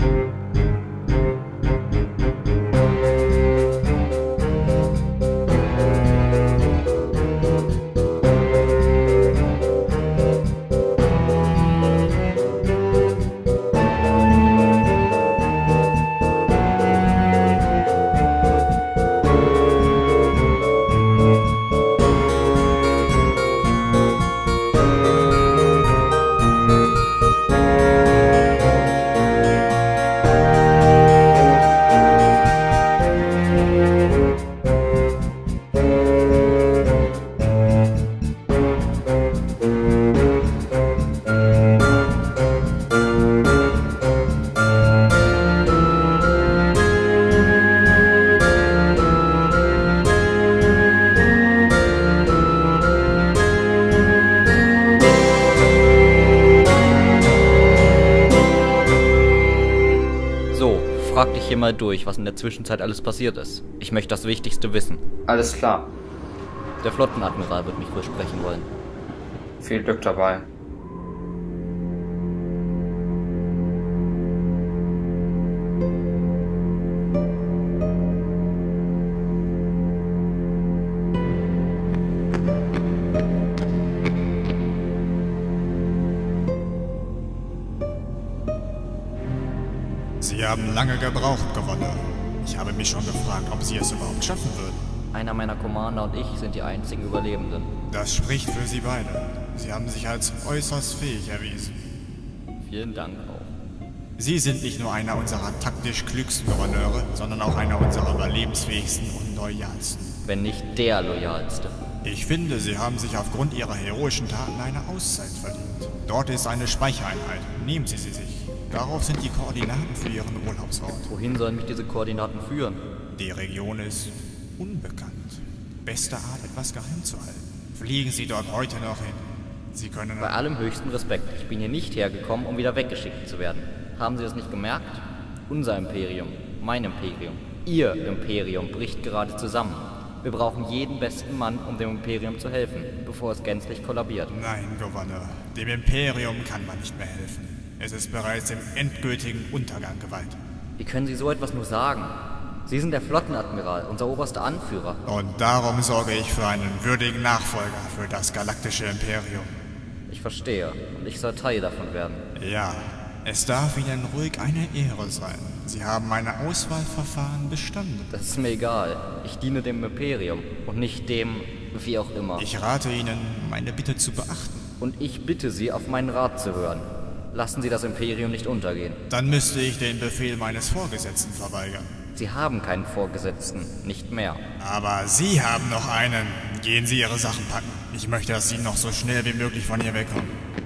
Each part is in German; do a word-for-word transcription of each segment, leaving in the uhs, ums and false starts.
Frag dich hier mal durch, was in der Zwischenzeit alles passiert ist. Ich möchte das Wichtigste wissen. Alles klar. Der Flottenadmiral wird mich wohl sprechen wollen. Viel Glück dabei. Sie haben lange gebraucht, Gouverneur. Ich habe mich schon gefragt, ob Sie es überhaupt schaffen würden. Einer meiner Commander und ich sind die einzigen Überlebenden. Das spricht für Sie beide. Sie haben sich als äußerst fähig erwiesen. Vielen Dank auch. Sie sind nicht nur einer unserer taktisch klügsten Gouverneure, sondern auch einer unserer überlebensfähigsten und loyalsten. Wenn nicht der loyalste. Ich finde, Sie haben sich aufgrund Ihrer heroischen Taten eine Auszeit verdient. Dort ist eine Speichereinheit. Nehmen Sie sie sich. Darauf sind die Koordinaten für Ihren Urlaubsort. Wohin sollen mich diese Koordinaten führen? Die Region ist unbekannt. Beste Art, etwas geheim zu halten. Fliegen Sie dort heute noch hin. Sie können... Bei allem höchsten Respekt. Ich bin hier nicht hergekommen, um wieder weggeschickt zu werden. Haben Sie das nicht gemerkt? Unser Imperium, mein Imperium, Ihr Imperium bricht gerade zusammen. Wir brauchen jeden besten Mann, um dem Imperium zu helfen, bevor es gänzlich kollabiert. Nein, Gouverneur. Dem Imperium kann man nicht mehr helfen. Es ist bereits im endgültigen Untergang geweiht. Wie können Sie so etwas nur sagen? Sie sind der Flottenadmiral, unser oberster Anführer. Und darum sorge ich für einen würdigen Nachfolger für das galaktische Imperium. Ich verstehe, und ich soll Teil davon werden. Ja, es darf Ihnen ruhig eine Ehre sein. Sie haben meine Auswahlverfahren bestanden. Das ist mir egal. Ich diene dem Imperium und nicht dem, wie auch immer. Ich rate Ihnen, meine Bitte zu beachten. Und ich bitte Sie, auf meinen Rat zu hören. Lassen Sie das Imperium nicht untergehen. Dann müsste ich den Befehl meines Vorgesetzten verweigern. Sie haben keinen Vorgesetzten, nicht mehr. Aber Sie haben noch einen. Gehen Sie Ihre Sachen packen. Ich möchte, dass Sie noch so schnell wie möglich von hier wegkommen.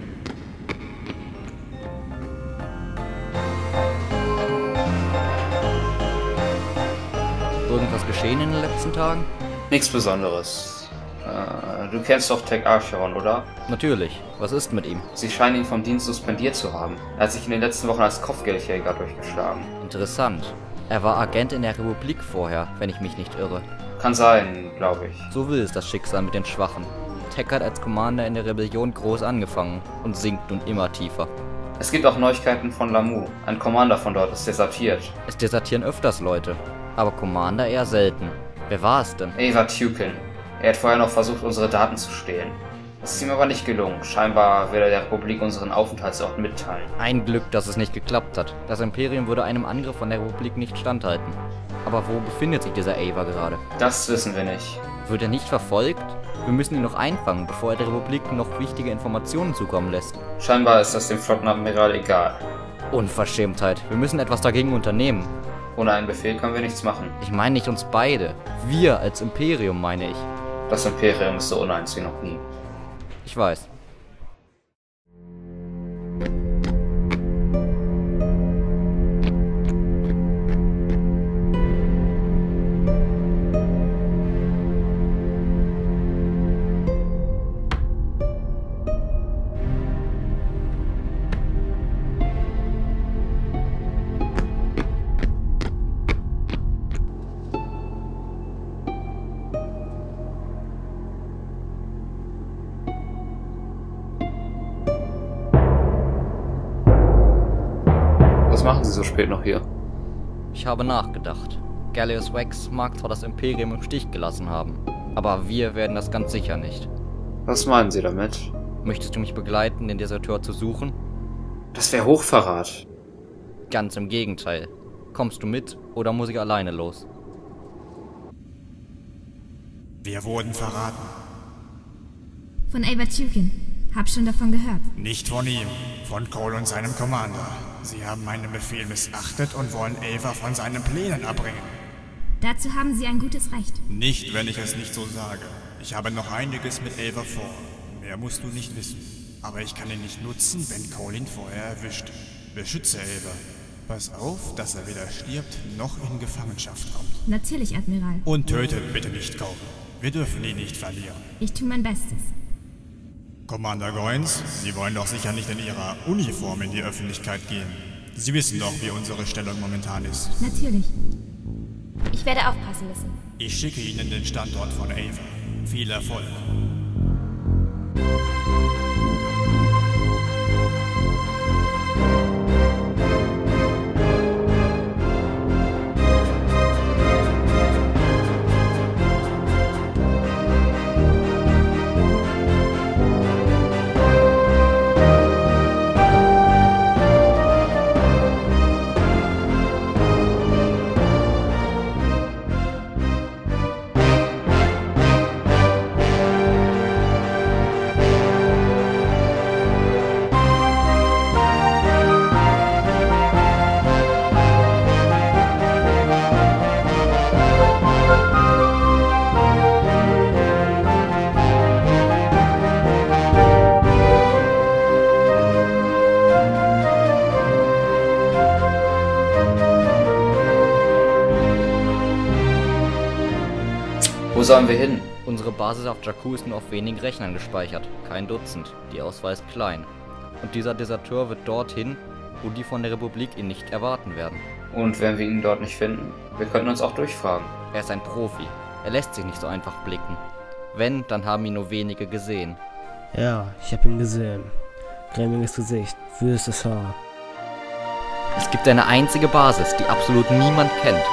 Irgendwas geschehen in den letzten Tagen? Nichts Besonderes. Äh, du kennst doch Tech Archeron, oder? Natürlich. Was ist mit ihm? Sie scheinen ihn vom Dienst suspendiert zu haben. Er hat sich in den letzten Wochen als Kopfgeldjäger durchgeschlagen. Interessant. Er war Agent in der Republik vorher, wenn ich mich nicht irre. Kann sein, glaube ich. So will es das Schicksal mit den Schwachen. Tech hat als Commander in der Rebellion groß angefangen und sinkt nun immer tiefer. Es gibt auch Neuigkeiten von Lamu. Ein Commander von dort ist desertiert. Es desertieren öfters Leute, aber Commander eher selten. Wer war es denn? Ava Tukin. Er hat vorher noch versucht, unsere Daten zu stehlen. Es ist ihm aber nicht gelungen. Scheinbar will er der Republik unseren Aufenthaltsort mitteilen. Ein Glück, dass es nicht geklappt hat. Das Imperium würde einem Angriff von der Republik nicht standhalten. Aber wo befindet sich dieser Ava gerade? Das wissen wir nicht. Wird er nicht verfolgt? Wir müssen ihn noch einfangen, bevor er der Republik noch wichtige Informationen zukommen lässt. Scheinbar ist das dem Flottenadmiral egal. Unverschämtheit. Wir müssen etwas dagegen unternehmen. Ohne einen Befehl können wir nichts machen. Ich meine nicht uns beide. Wir als Imperium, meine ich. Das Imperium ist so uneins wie noch nie. Ich weiß. Was machen Sie so spät noch hier? Ich habe nachgedacht. Gallius Wax mag zwar das Imperium im Stich gelassen haben, aber wir werden das ganz sicher nicht. Was meinen Sie damit? Möchtest du mich begleiten, den Deserteur zu suchen? Das wäre Hochverrat. Ganz im Gegenteil. Kommst du mit oder muss ich alleine los? Wir wurden verraten. Von Ava Tukin. Hab schon davon gehört. Nicht von ihm, von Cole und seinem Commander. Sie haben meinen Befehl missachtet und wollen Ava von seinen Plänen abbringen. Dazu haben Sie ein gutes Recht. Nicht, wenn ich es nicht so sage. Ich habe noch einiges mit Ava vor. Mehr musst du nicht wissen. Aber ich kann ihn nicht nutzen, wenn Cole ihn vorher erwischt. Beschütze Ava. Pass auf, dass er weder stirbt, noch in Gefangenschaft kommt. Natürlich, Admiral. Und töte bitte nicht Cole. Wir dürfen ihn nicht verlieren. Ich tue mein Bestes. Commander Goins, Sie wollen doch sicher nicht in Ihrer Uniform in die Öffentlichkeit gehen. Sie wissen doch, wie unsere Stellung momentan ist. Natürlich. Ich werde aufpassen müssen. Ich schicke Ihnen den Standort von Ava. Viel Erfolg. Wo sollen wir hin? Unsere Basis auf Jakku ist nur auf wenigen Rechnern gespeichert, kein Dutzend. Die Auswahl ist klein. Und dieser Deserteur wird dorthin, wo die von der Republik ihn nicht erwarten werden. Und wenn wir ihn dort nicht finden? Wir könnten uns auch durchfragen. Er ist ein Profi. Er lässt sich nicht so einfach blicken. Wenn, dann haben ihn nur wenige gesehen. Ja, ich hab ihn gesehen. Grämiges Gesicht, wüstes Haar. Es gibt eine einzige Basis, die absolut niemand kennt.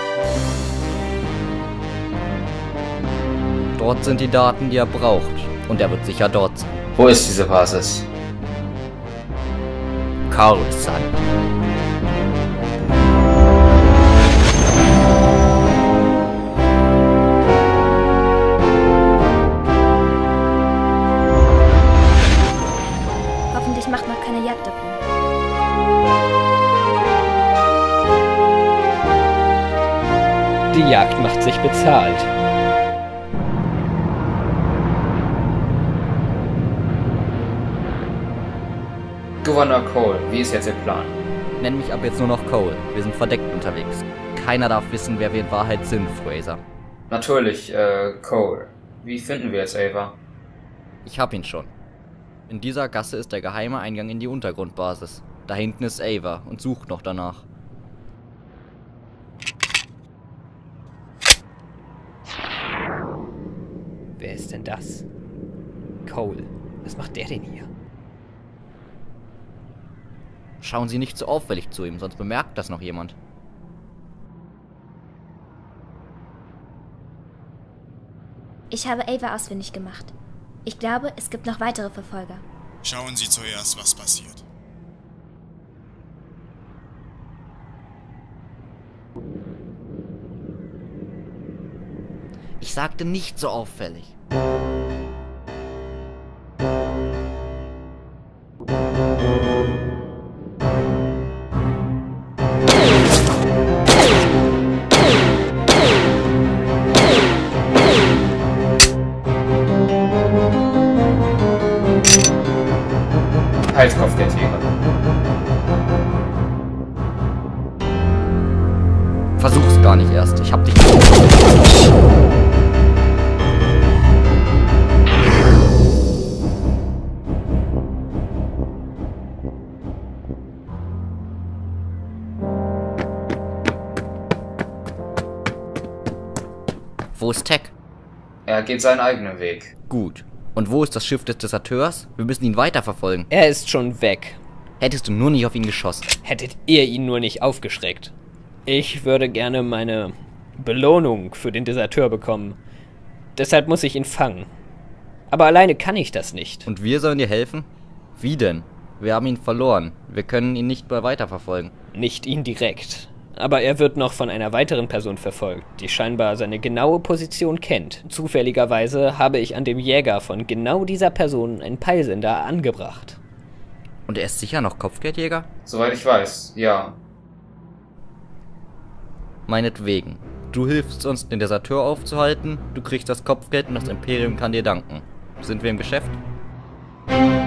Dort sind die Daten, die er braucht. Und er wird sicher dort sein. Wo ist diese Basis? Coruscant. Hoffentlich macht noch keine Jagd auf ihn. Die Jagd macht sich bezahlt. Gouverneur Cole, wie ist jetzt Ihr Plan? Nenn mich ab jetzt nur noch Cole. Wir sind verdeckt unterwegs. Keiner darf wissen, wer wir in Wahrheit sind, Fraser. Natürlich, äh, Cole. Wie finden wir jetzt Ava? Ich hab ihn schon. In dieser Gasse ist der geheime Eingang in die Untergrundbasis. Da hinten ist Ava und sucht noch danach. Wer ist denn das? Cole. Was macht der denn hier? Schauen Sie nicht so auffällig zu ihm, sonst bemerkt das noch jemand. Ich habe Ava ausfindig gemacht. Ich glaube, es gibt noch weitere Verfolger. Schauen Sie zuerst, was passiert. Ich sagte nicht so auffällig. Halskopf der Tiger. Versuch's gar nicht erst. Ich hab dich. Wo ist Tech? Er geht seinen eigenen Weg. Gut. Und wo ist das Schiff des Deserteurs? Wir müssen ihn weiterverfolgen. Er ist schon weg. Hättest du nur nicht auf ihn geschossen. Hättet ihr ihn nur nicht aufgeschreckt. Ich würde gerne meine Belohnung für den Deserteur bekommen. Deshalb muss ich ihn fangen. Aber alleine kann ich das nicht. Und wir sollen dir helfen? Wie denn? Wir haben ihn verloren. Wir können ihn nicht mehr weiterverfolgen. Nicht ihn direkt. Aber er wird noch von einer weiteren Person verfolgt, die scheinbar seine genaue Position kennt. Zufälligerweise habe ich an dem Jäger von genau dieser Person einen Peilsender angebracht. Und er ist sicher noch Kopfgeldjäger? Soweit ich weiß, ja. Meinetwegen. Du hilfst uns, den Deserteur aufzuhalten, du kriegst das Kopfgeld und das Imperium kann dir danken. Sind wir im Geschäft?